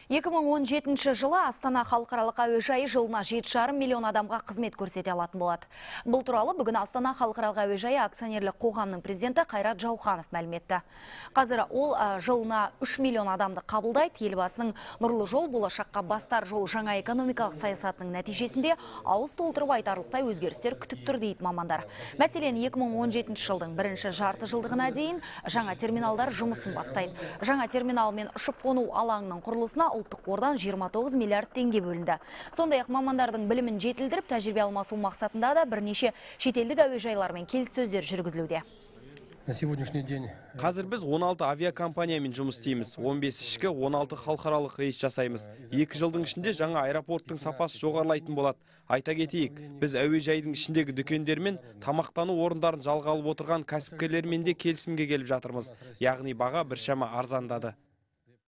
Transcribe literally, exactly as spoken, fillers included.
екі мың он жетінші жылы Астана халықаралық әуежайы жылына жеті жарым миллион адамға қызмет көрсете алатын болады. Бұл туралы бүгін Астана халықаралық әуежайы акционерлік қоғамның президенті Қайрат Жауханов мәлім етті. Қазір ол жылына үш миллион адамды қабылдайды. Елбасының нұрлы жол болашаққа бастар жол жаңа экономикалық саясатының нәтижесінде ауыз толтырып айтарлықтай өзгерістер күтіп тұр дейді мамандар. Мәселен, екі мың он жетінші жылдың бірінші жарты жылдығына дейін жаңа терминалдар жұмысын бастайды. Жаңа терминал мен ұшып қону алаңының құрылысына ұлттық қордан жиырма тоғыз миллиард теңге бөлінді. Сондай-ақ мамандардың білімін жетілдіріп, тәжірибе алмасу мақсатында да бірнеше шетелдік әуежайлармен келіссөздер жүргізілуде. На сегодняшний день Қазір біз он алты авиакомпаниямен жұмыс істейміз. он бес ішкі, он алты халықаралық рейс жасаймыз. Екі жылдың ішінде жаңа аэропорттың сапасы жоғарылайтын болады. Айта кетейік, біз әуежайдың ішіндегі дүкендермен тамақтану орындарын жалға алып отырған кәсіпкерлермен де келісімге келіп жатырмыз. Яғни баға біршама арзандады.